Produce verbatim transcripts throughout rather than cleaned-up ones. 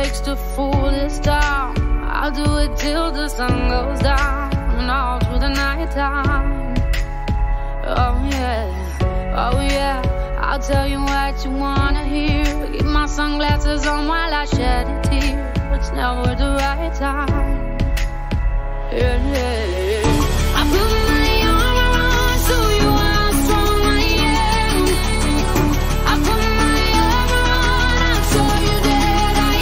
takes to fool this town. I'll do it till the sun goes down and all through the night time. Oh yeah, oh yeah, I'll tell you what you wanna hear. Keep my sunglasses on while I shed a tear. It's never the right time. Yeah, yeah, yeah. I put my arm around so you how strong I am. I put my arm around and show you that I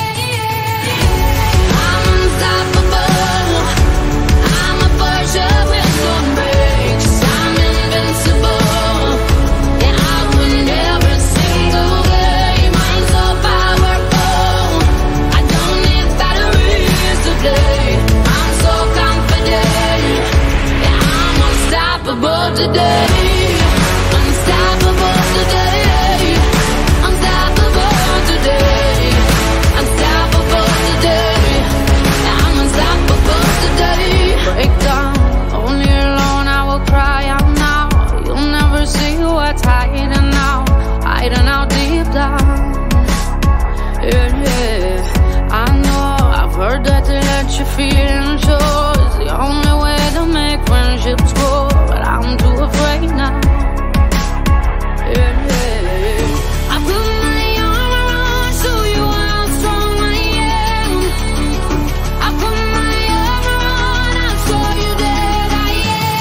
am. I'm unstoppable. I'm a Porsche with no brakes. I'm invincible. Yeah, I win every single game. I'm so powerful. I don't need batteries to play. I'm so confident. Yeah, I'm unstoppable today. Unstoppable today. Unstoppable today. Unstoppable today. Yeah, I'm unstoppable today. Break down, only alone I will cry out now. You'll never see what's hiding out, hiding out deep down. Yeah, yeah, I know, I've heard that to let you feel and show is the only way to make friendships grow, but I'm too afraid now. Yeah, yeah, I put my arm around so you how strong I am. I put my arm around and show you that I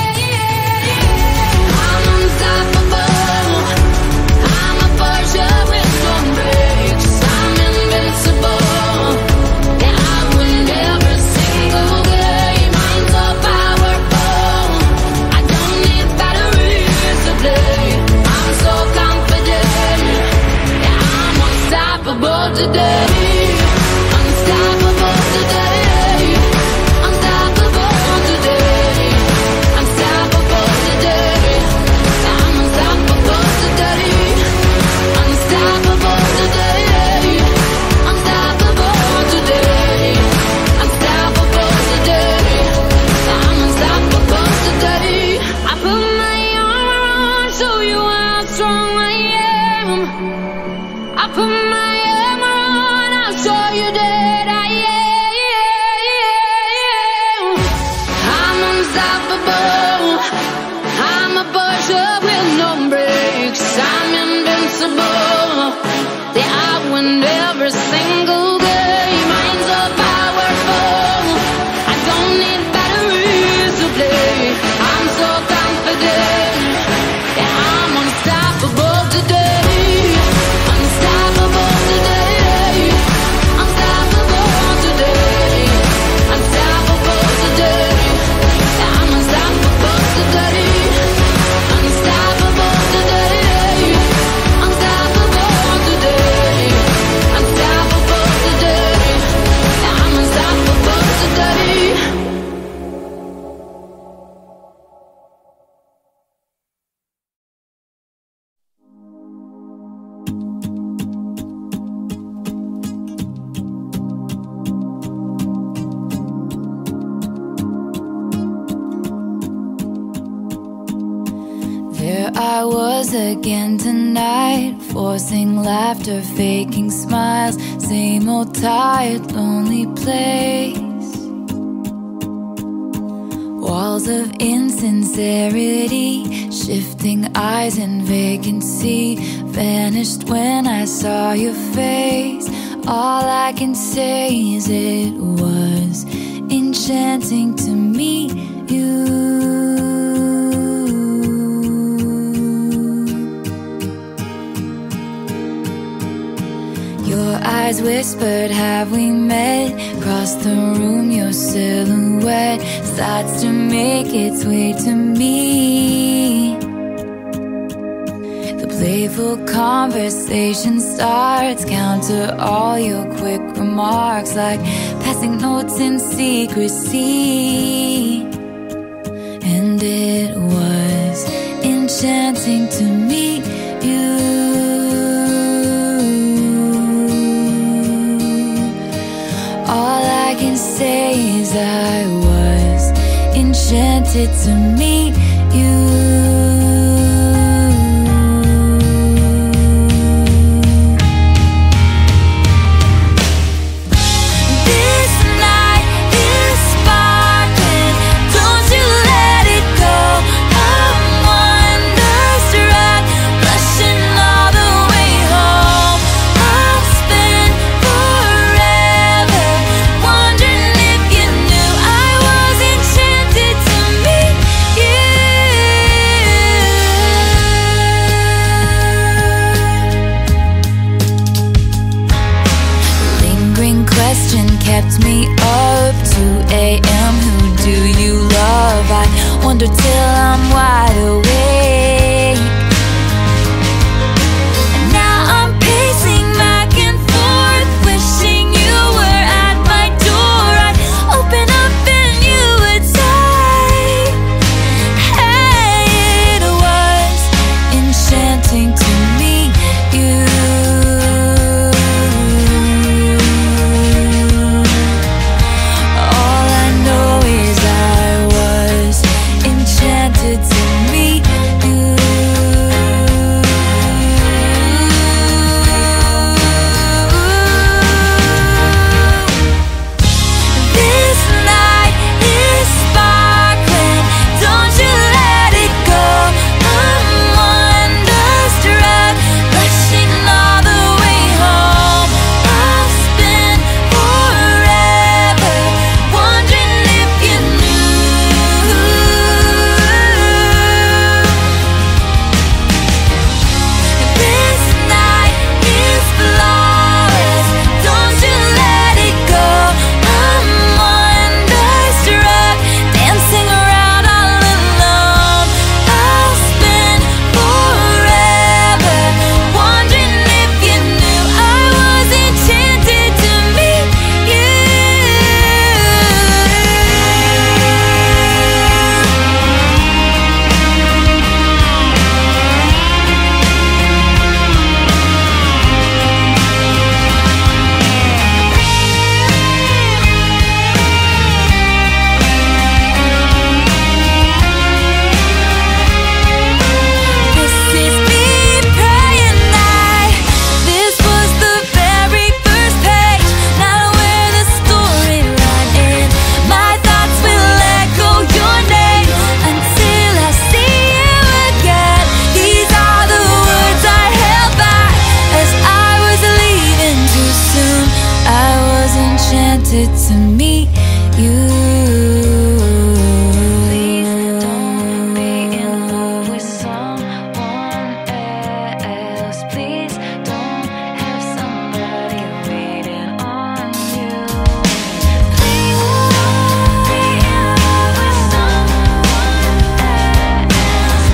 am. I'm unstoppable. I'm a Porsche with no brakes. I'm invincible. Yeah, I win every single game. I'm so powerful. I don't need batteries to play. I'm so confident. Yeah, I'm unstoppable today. Unstoppable today. Unstoppable today. Unstoppable today. Yeah, I'm unstoppable today. Unstoppable today. Unstoppable today. Unstoppable today. Yeah, I'm unstoppable today. I put my arm around, show you how strong I am. I put my arm around, I'll show you that I am. I'm unstoppable. I'm a Porsche with no brakes. I'm invincible. Yeah, I win every single game. I'm so powerful. I don't need batteries to play. I'm so confident. Yeah, I'm unstoppable today. Unstoppable today. Unstoppable today. Unstoppable today. Yeah, I'm unstoppable today. Unstoppable today. Unstoppable today. Unstoppable today. Yeah, I'm unstoppable today. There I was again tonight, forcing laughter, faking smiles. Same old tired, lonely place. Walls of insincerity, shifting eyes and vacancy. Vanished when I saw your face. All I can say is it was enchanting to meet you. Your eyes whispered, have we met? Across the room, your silhouette starts to make its way to me. The playful conversation starts, counter all your quick remarks, like passing notes in secrecy. And it was enchanting to meet you. All I can say is I was enchanted to meet you. Up two A M, who do you love? I wonder till I'm wide awake. And now I'm pacing back and forth, wishing you were at my door. I'd open up and you would say, hey, it was enchanting to meet you. To meet you. Please don't be in love with someone else. Please don't have somebody waiting on you. Please don't be in love with someone else.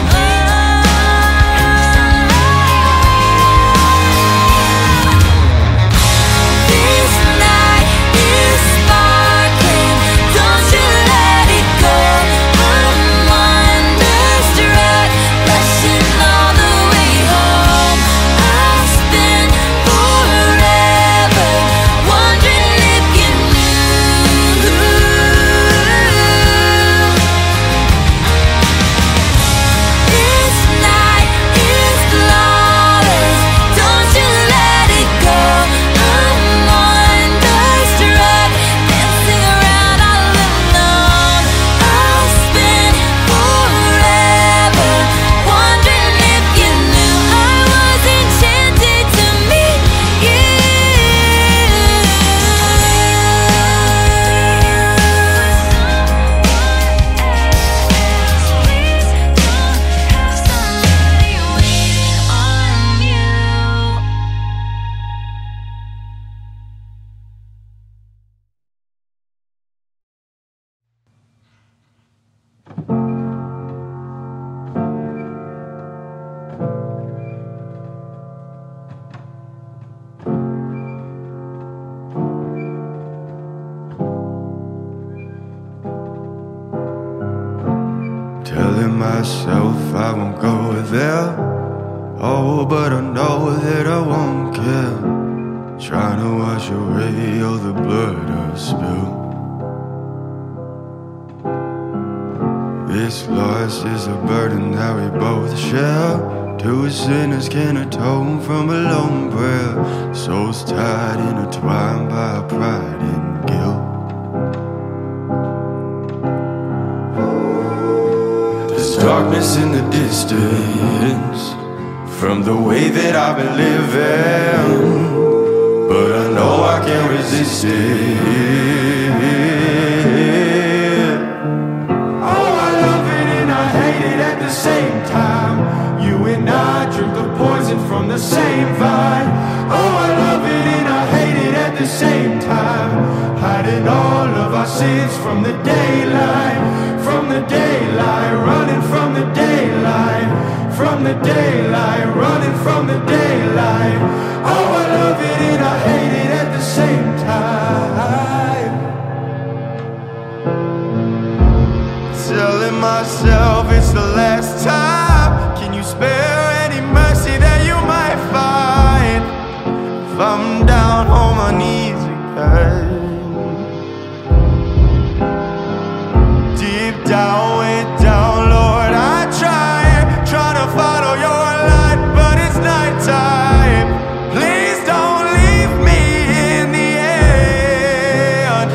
This night is sparkling, don't you let it go. I'm wonderstruck, rushing all the way home. I'll spend forever wondering if you knew. This night is flawless, don't you let it go. I'm wonderstruck, dancing around all alone. I'll spend forever wondering if you knew I was enchanted to meet you. Please don't have somebody waiting on you. Telling myself I won't go there. Oh, but I know that I won't care. Trying to wash away all the blood I've spilled. This loss is a burden that we both share. Two sinners can atone from a lone prayer. Souls tied, intertwined by pride and guilt. There's darkness in the distance from the way that I've been living, but I know I can't resist it. Oh, I love it and I hate it at the same time. You and I drink the poison from the same vine. Oh, I love it and I hate it at the same time. Hiding all our sins from the daylight, from the daylight, running from the daylight, from the daylight, running from the daylight. Oh, I love it and I hate it at the same time. Telling myself it's the last time. Can you spare any mercy that you might find if I'm down on my knees again? Deep down, way down, Lord, I try, try to follow your light, but it's nighttime. Please don't leave me in the end.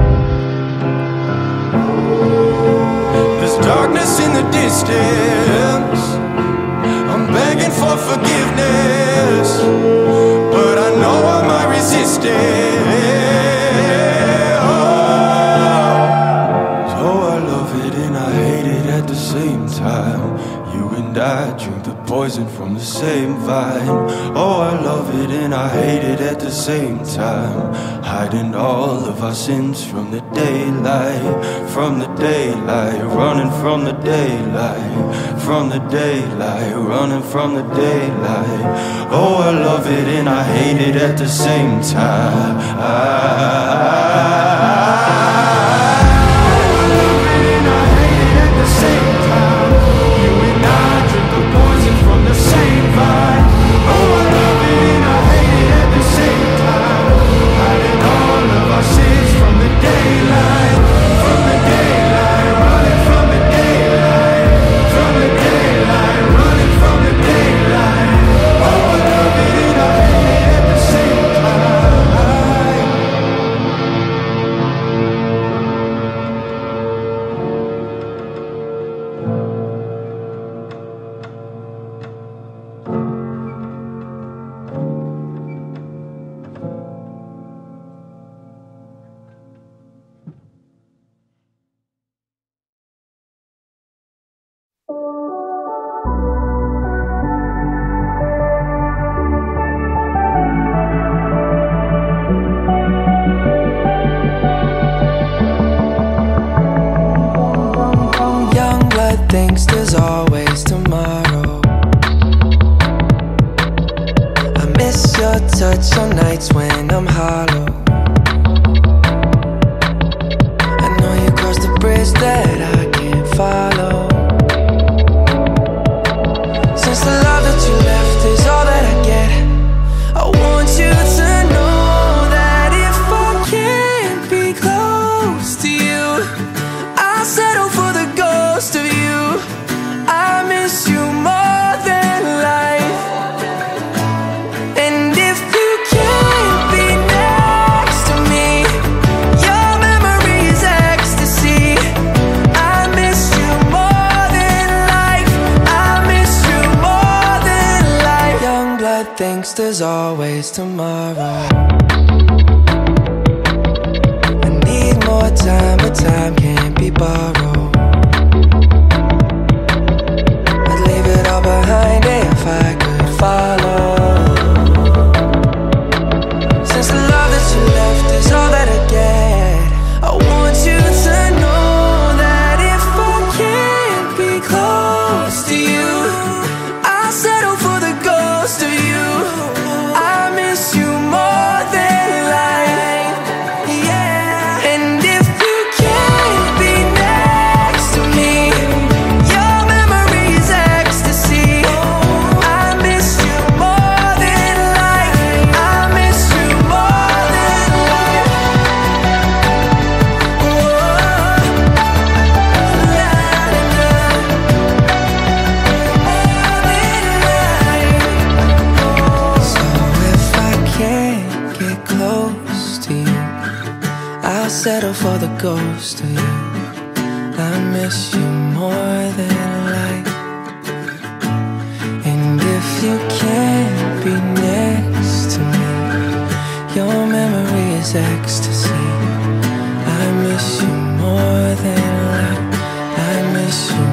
There's darkness in the distance, I'm begging for forgiveness, but I know I might resist it. Oh, so I love it and I hate it at the same time. You and I drink the poison from the same vine. Oh, I love it and I hate it at the same time. Hiding all of our sins from the daylight, from the daylight, running from the daylight, from the daylight, running from the daylight. Oh, I love it and I hate it at the same time. Thinks there's always tomorrow. I miss your touch on nights when I'm hollow. I know you crossed the bridge that I can't follow. Since the love that you left is all that I get, I want you to know that if I can't be close to you, I'll settle for the ghost of you. I miss you more than life. And if you can't be next to me, your memory is ecstasy. I miss you more than life. I miss you more than life. Young blood thinks there's always tomorrow. I need more time, but time can't be borrowed. Behind it if I could follow. Since the love that you left is all that I get, I want you to know that if I can't be close to you, I'll settle for the ghost of you. I miss you more than life, yeah. And if you can't be next to me, your memory is ecstasy. Settle for the ghost of you. I miss you more than life. And if you can't be next to me, your memory is ecstasy. I miss you more than life. I miss you